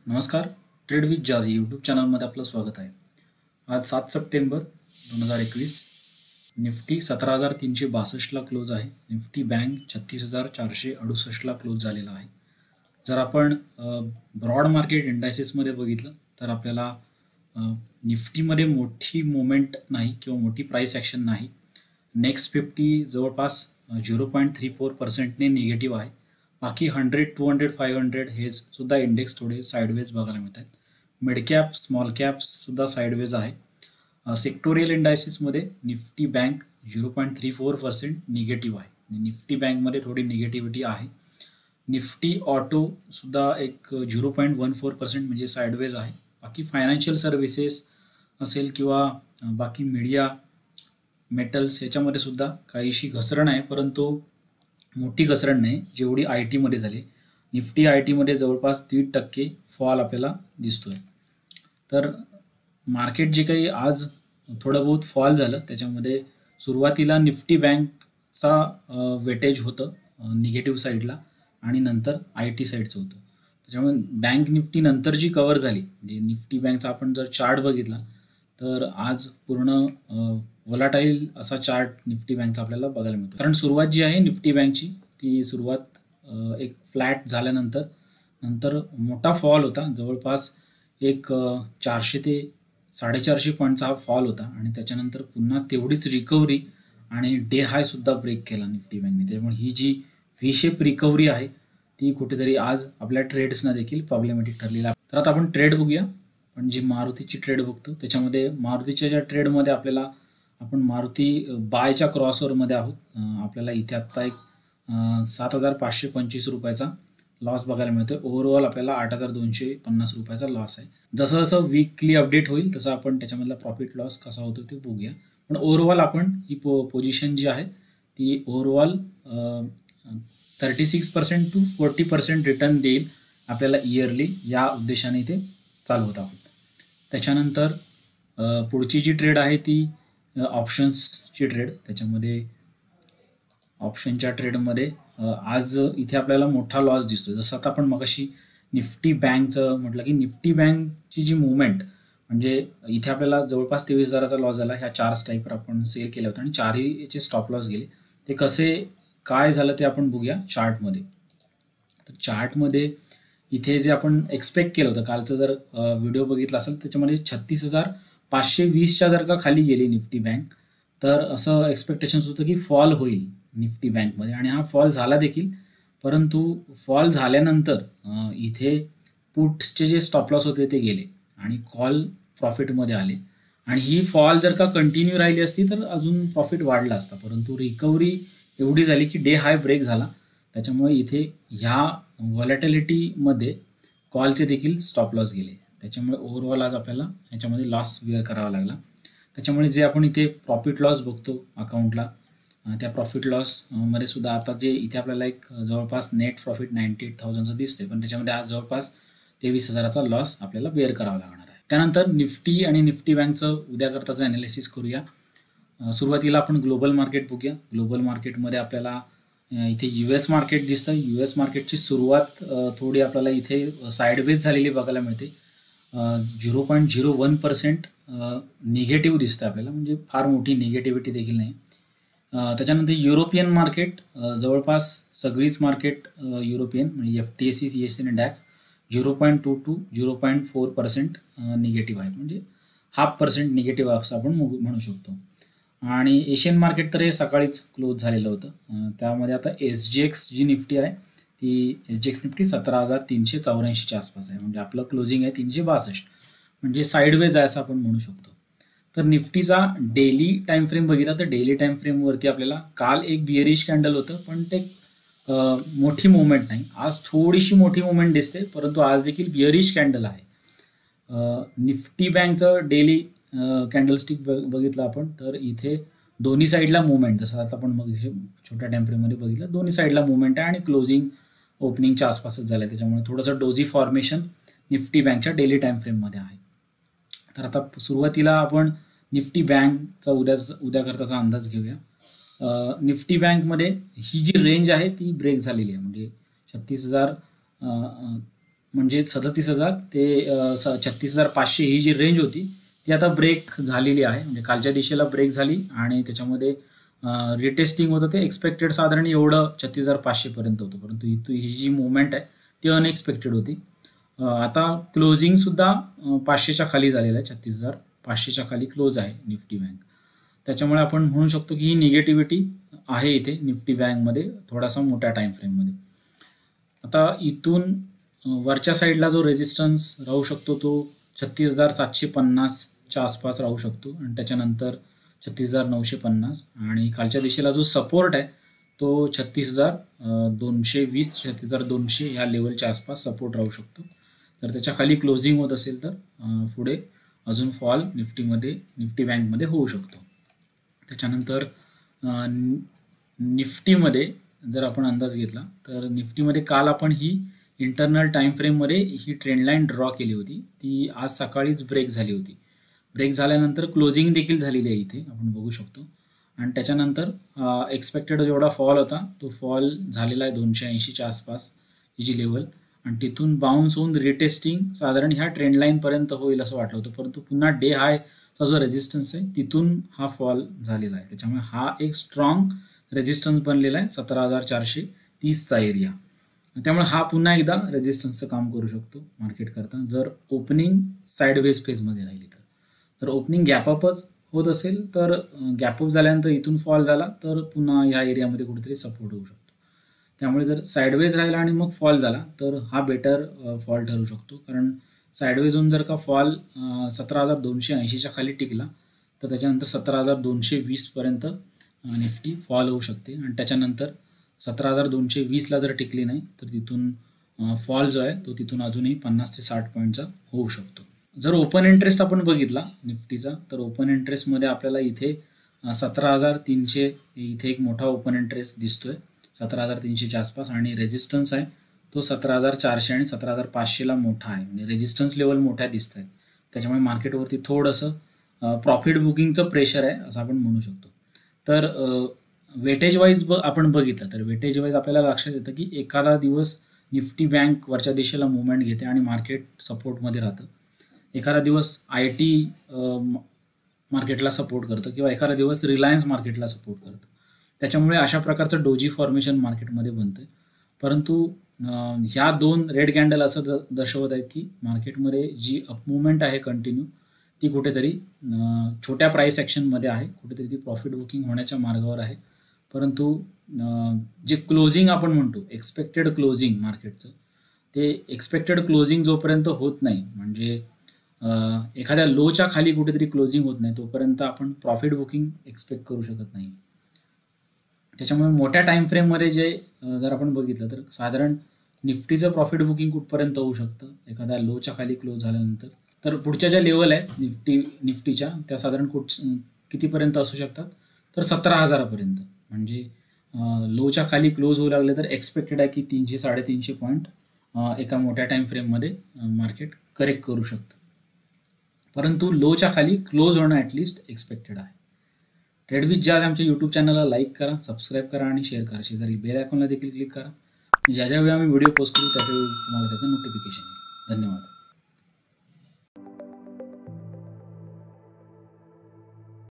नमस्कार. Trade with जाजी YouTube चॅनलमध्ये आपलं स्वागत आहे. आज 7 सप्टेंबर 2021. निफ्टी 17,362ला क्लोज आहे. निफ्टी बँक 36,468ला क्लोज झालेला आहे. जर आपण ब्रॉड मार्केट इंडायसेसमध्ये बघितलं तर आपल्याला निफ्टीमध्ये मोठी मुवमेंट नाही किंवा मोठी प्राईस ॲक्शन नाही. नेक्स्ट 50 जवळपास 0.34%ने निगेटिव्ह आहे. बाकी 100, 200, 500 हे सुद्धा इंडेक्स थोडे साईडवेज बघायला मिळत आहेत. मिड कॅप, स्मॉल कॅप्स सुद्धा साईडवेज आहे. सेक्टोरियल इंडायसिसमध्ये निफ्टी बँक 0.34% निगेटिव्ह आहे. निफ्टी बँकमध्ये थोडी निगेटिव्हिटी आहे. निफ्टी ऑटो सुद्धा एक 0.14% म्हणजे साईडवेज आहे. बाकी फायनान्शियल सर्व्हिसेस असेल किंवा बाकी मीडिया, मेटल्स याच्यामध्ये सुद्धा काहीशी घसरण आहे, परंतु मोठी घसरण नाही जेवढी आय टीमध्ये झाली. निफ्टी आय टीमध्ये जवळपास 3% फॉल आपल्याला दिसतोय. तर मार्केट जे काही आज थोडं बहुत फॉल झालं त्याच्यामध्ये सुरुवातीला निफ्टी बँकचा वेटेज होतं निगेटिव्ह साईडला आणि नंतर आय टी साईडचं होतं. त्याच्यामुळे बँक निफ्टी नंतर जी कव्हर झाली म्हणजे निफ्टी बँकचा आपण जर चार्ट बघितला तर आज पूर्ण वोलाटाईल असा चार्ट निफ्टी बँकचा आपल्याला बघायला मिळतो. कारण सुरुवात जी आहे निफ्टी बँकची ती सुरुवात एक फ्लॅट झाल्यानंतर मोठा फॉल होता. जवळपास एक 400 ते 450 पॉईंटचा हा फॉल होता आणि त्याच्यानंतर पुन्हा तेवढीच रिकव्हरी आणि डे हायसुद्धा ब्रेक केला निफ्टी बँकने. त्यामुळे ही जी व्ही शेप रिकव्हरी आहे ती कुठेतरी आज आपल्या ट्रेड्सना देखील प्रॉब्लेमॅटिक ठरलेली आहे. तर आता आपण ट्रेड बघूया. पण जी मारुतीची ट्रेड बघतो त्याच्यामध्ये मारुतीच्या ज्या ट्रेडमध्ये आपण मारुती बायच्या क्रॉसओव्हरमध्ये आहोत. आपल्याला इथे आत्ता एक 7,525 रुपयाचा लॉस बघायला मिळतो. ओव्हरऑल आपल्याला 8,250 रुपयाचा लॉस आहे. जसं जसं वीकली अपडेट होईल तसं आपण त्याच्यामधला प्रॉफिट लॉस कसा होतो ते बघूया. पण ओव्हरऑल आपण ही पोझिशन जी आहे ती ओव्हरऑल 36% to 40% रिटर्न देईल आपल्याला इयरली, या उद्देशाने इथे चालवत आहोत. त्याच्यानंतर पुढची जी ट्रेड आहे ती ऑप्शन्सची ट्रेड. त्याच्यामध्ये ऑप्शनच्या ट्रेडमध्ये आज इथे आपल्याला मोठा लॉस दिसतो. जसं आता आपण मगाशी निफ्टी बँकचं म्हटलं की निफ्टी बँकची जी मुवमेंट म्हणजे इथे आपल्याला जवळपास 23,000चा लॉस झाला. ह्या 4 स्ट्राईकवर आपण सेल केले होते आणि 4ही याचे स्टॉप लॉस गेले. ते कसे काय झालं ते आपण बघूया चार्टमध्ये. तर चार्टमध्ये इथे जे आपण एक्सपेक्ट केलं होतं कालचं जर व्हिडिओ बघितला असेल त्याच्यामध्ये 36,520च्या जर का खाली गेली निफ्टी बँक तर असं एक्सपेक्टेशन्स होतं की फॉल होईल निफ्टी बँकमध्ये आणि हा फॉल झाला देखील. परंतु फॉल झाल्यानंतर इथे पुट्सचे जे स्टॉप लॉस होते ते गेले आणि कॉल प्रॉफिटमध्ये आले आणि ही फॉल जर का कंटिन्यू राहिली असती तर अजून प्रॉफिट वाढला असता. परंतु रिकव्हरी एवढी झाली की डे हाय ब्रेक झाला. त्याच्यामुळे इथे ह्या व्हॉलॅटिलिटीमध्ये कॉलचे देखील स्टॉप लॉस गेले. त्याच्यामुळे ओव्हरऑल आज आपल्याला याच्यामध्ये लॉस बिअर करावा लागला. त्याच्यामुळे जे आपण इथे प्रॉफिट लॉस बघतो अकाउंटला त्या प्रॉफिट लॉसमध्ये सुद्धा आता जे इथे आपल्याला एक जवळपास नेट प्रॉफिट 98,000चं दिसते, पण त्याच्यामध्ये आज जवळपास 23,000चा लॉस आपल्याला बेअर करावा लागणार आहे. त्यानंतर निफ्टी आणि निफ्टी बँकचं उद्याकरताचं ॲनालिसिस करूया. सुरुवातीला आपण ग्लोबल मार्केट बघूया. ग्लोबल मार्केटमध्ये आपल्याला इथे US मार्केट दिसतं. US मार्केटची सुरुवात थोडी आपल्याला इथे साईडवेज झालेली बघायला मिळते. 0.01% निगेटिव्ह दिसतं आपल्याला, म्हणजे फार मोठी निगेटिव्हिटी देखील नाही. त्याच्यानंतर युरोपियन मार्केट जवळपास सगळीच मार्केट युरोपियन म्हणजे FTSE CSE आणि DAX 0.2 to 0.4% निगेटिव्ह आहे, म्हणजे 0.5% निगेटिव्ह असं आपण म्हणू शकतो. आणि एशियन मार्केट तर हे सकाळीच क्लोज झालेलं होतं. त्यामध्ये आता SGX जी निफ्टी आहे ती SGX निफ्टी 17,384च्या आसपास आहे, म्हणजे आपलं क्लोजिंग आहे 362, म्हणजे साईडवेज आहे असं आपण म्हणू शकतो. तर निफ्टीचा डेली टाईम फ्रेम बघितला तर डेली टाईम फ्रेमवरती आपल्याला काल एक बिअरिश कॅन्डल होतं, पण ते मोठी मुवमेंट नाही. आज थोडीशी मोठी मुवमेंट दिसते, परंतु आज देखील बिअरिश कॅन्डल आहे. निफ्टी बँकचं डेली कॅन्डलस्टिक बघितलं आपण तर इथे दोन्ही साईडला मुवमेंट, जसं आता आपण मग छोट्या टाईम फ्रेममध्ये बघितलं दोन्ही साईडला मुवमेंट आहे आणि क्लोजिंग ओपनिंगच्या आसपासच झालं आहे. त्याच्यामुळे थोडंसं डोजी फॉर्मेशन निफ्टी बँकच्या डेली टाईम फ्रेममध्ये आहे. तर आता सुरुवातीला आपण निफ्टी बँकचा उद्याकरताचा अंदाज घेऊया. निफ्टी बँकमध्ये ही जी रेंज आहे ती ब्रेक झालेली आहे, म्हणजे 36,000 म्हणजे 37,000 ते 36,500 ही जी रेंज होती ती आता ब्रेक झालेली आहे. म्हणजे कालच्या दिशेला ब्रेक झाली आणि त्याच्यामध्ये रिटेस्टिंग होतं ते एक्सपेक्टेड साधारण एवढं 36,500 पर्यंत होतं, परंतु ही जी मुवमेंट आहे ती अनएक्सपेक्टेड होती. आता क्लोजिंगसुद्धा 500च्या खाली झालेलं आहे, 36,500च्या खाली क्लोज आहे निफ्टी बँक. त्याच्यामुळे आपण म्हणू शकतो की ही निगेटिव्हिटी आहे इथे निफ्टी बँकमध्ये थोडासा मोठ्या टाईम फ्रेममध्ये. आता इथून वरच्या साईडला जो रेजिस्टन्स राहू शकतो तो 36,750च्या आसपास राहू शकतो आणि त्याच्यानंतर 36,950 आणि खालच्या दिशेला जो सपोर्ट आहे तो 36,220 36,200 ह्या लेवलच्या आसपास सपोर्ट राहू शकतो. तर त्याच्या खाली क्लोजिंग होत असेल तर पुढे अजून फॉल निफ्टी बँकमध्ये होऊ शकतो. त्याच्यानंतर निफ्टीमध्ये जर आपण अंदाज घेतला तर निफ्टीमध्ये काल आपण ही इंटरनल टाईम फ्रेममध्ये ही ट्रेंड लाईन ड्रॉ केली होती, ती आज सकाळीच ब्रेक झाली होती. ब्रेक झाल्यानंतर क्लोजिंग देखील झालेली आहे इथे आपण बघू शकतो आणि त्याच्यानंतर एक्सपेक्टेड जेवढा फॉल होता तो फॉल झालेला आहे 280च्या आसपास ही जी लेवल, आणि तिथून बाउन्स होऊन रिटेस्टिंग साधारण ह्या ट्रेंड लाईनपर्यंत होईल असं वाटलं होतं, परंतु पुन्हा डे हायचा जो रेजिस्टन्स आहे तिथून हा फॉल झालेला आहे. त्याच्यामुळे हा एक स्ट्रॉंग रेजिस्टन्स बनलेला आहे 17,430चा एरिया. त्यामुळे हा पुन्हा एकदा रेजिस्टन्सचं काम करू शकतो मार्केट करता जर ओपनिंग साईडवेज फेजमध्ये राहिली तर ओपनिंग गॅपअपच होत असेल तर गॅपअप झाल्यानंतर इथून फॉल झाला तर पुन्हा ह्या एरियामध्ये कुठेतरी सपोर्ट होऊ शकतो. त्यामुळे जर साईडवेज राहिला आणि मग फॉल झाला तर हा बेटर फॉल ठरू शकतो, कारण साईडवेज होऊन जर का फॉल 17,280च्या खाली टिकला तर त्याच्यानंतर 17,220 पर्यंत निफ्टी फॉल होऊ शकते आणि त्याच्यानंतर 17,220ला जर टिकली नाही तर तिथून फॉल जो आहे तो तिथून अजूनही 50 ते 60 पॉईंटचा होऊ शकतो. जर ओपन इंटरेस्ट आपण बघितला निफ्टीचा तर ओपन इंटरेस्टमध्ये आपल्याला इथे 17,300 इथे एक मोठा ओपन इंटरेस्ट दिसतोय 17,300च्या आसपास, आणि रेजिस्टन्स आहे तो 17,400 आणि 17,500ला मोठा आहे. म्हणजे रेजिस्टन्स लेवल मोठ्या दिसत आहेत, त्याच्यामुळे मार्केटवरती थोडंसं प्रॉफिट बुकिंगचं प्रेशर आहे असं आपण म्हणू शकतो. तर वेटेज वाईज आपण बघितलं तर वेटेज वाईज आपल्याला लक्षात येतं की एखादा दिवस निफ्टी बँक वरच्या दिशेला मुवमेंट घेते आणि मार्केट सपोर्टमध्ये राहतं, एखादा दिवस IT मार्केटला सपोर्ट करतं किंवा एखादा दिवस रिलायन्स मार्केटला सपोर्ट करतं. त्याच्यामुळे अशा प्रकारचं डोजी फॉर्मेशन मार्केटमध्ये बनतं. परंतु ह्या दोन रेड कॅन्डल असं दर्शवत आहेत की मार्केटमध्ये जी अपमुवमेंट आहे कंटिन्यू ती कुठेतरी छोट्या प्राईस ॲक्शनमध्ये आहे, कुठेतरी ती प्रॉफिट बुकिंग होण्याच्या मार्गावर आहे. परंतु जे क्लोजिंग आपण म्हणतो एक्सपेक्टेड क्लोजिंग मार्केटचं, ते एक्सपेक्टेड क्लोजिंग जोपर्यंत होत नाही, म्हणजे एखाद्या लोच्या खाली कुठेतरी क्लोजिंग होत नाही तोपर्यंत आपण प्रॉफिट बुकिंग एक्सपेक्ट करू शकत नाही. त्याच्यामुळे मोठ्या टाईम फ्रेममध्ये जे जर आपण बघितलं तर साधारण निफ्टीचं प्रॉफिट बुकिंग कुठपर्यंत होऊ शकतं एखाद्या लोच्या खाली क्लोज झाल्यानंतर, तर पुढच्या ज्या लेवल आहे निफ्टीच्या त्या साधारण कितीपर्यंत असू शकतात तर 17,000पर्यंत. म्हणजे लोच्या खाली क्लोज होऊ लागले तर एक्सपेक्टेड आहे की 300-350 पॉईंट एका मोठ्या टाईम फ्रेममध्ये मार्केट करेक्ट करू शकतं, परंतु लोच्या खाली क्लोज होणं ॲटलिस्ट एक्सपेक्टेड आहे. ट्रेड विथ जॅज आमच्या यूट्यूब चॅनलला लाईक करा, सबस्क्राईब करा आणि शेअर करा. शेजारी बेल आयकॉनला देखील क्लिक करा, ज्या ज्यावेळी आम्ही व्हिडिओ पोस्ट करू त्यावेळी तुम्हाला त्याचं नोटिफिकेशन येईल. धन्यवाद.